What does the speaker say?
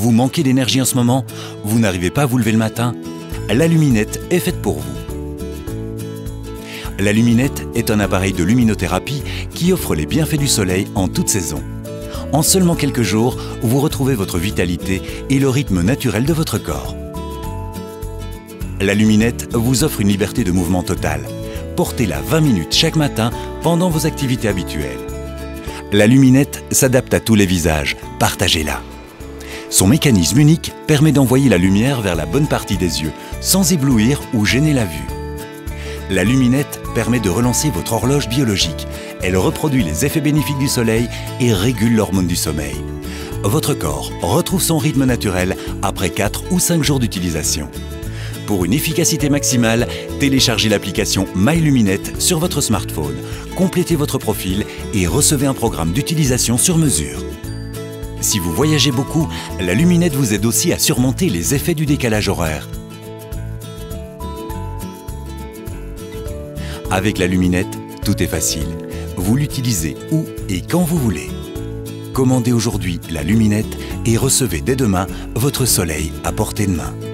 Vous manquez d'énergie en ce moment? Vous n'arrivez pas à vous lever le matin? La luminette est faite pour vous. La luminette est un appareil de luminothérapie qui offre les bienfaits du soleil en toute saison. En seulement quelques jours, vous retrouvez votre vitalité et le rythme naturel de votre corps. La luminette vous offre une liberté de mouvement totale. Portez-la 20 minutes chaque matin pendant vos activités habituelles. La luminette s'adapte à tous les visages, partagez-la. Son mécanisme unique permet d'envoyer la lumière vers la bonne partie des yeux, sans éblouir ou gêner la vue. La luminette permet de relancer votre horloge biologique. Elle reproduit les effets bénéfiques du soleil et régule l'hormone du sommeil. Votre corps retrouve son rythme naturel après 4 ou 5 jours d'utilisation. Pour une efficacité maximale, téléchargez l'application MyLuminette sur votre smartphone, complétez votre profil et recevez un programme d'utilisation sur mesure. Si vous voyagez beaucoup, la luminette vous aide aussi à surmonter les effets du décalage horaire. Avec la luminette, tout est facile. Vous l'utilisez où et quand vous voulez. Commandez aujourd'hui la luminette et recevez dès demain votre soleil à portée de main.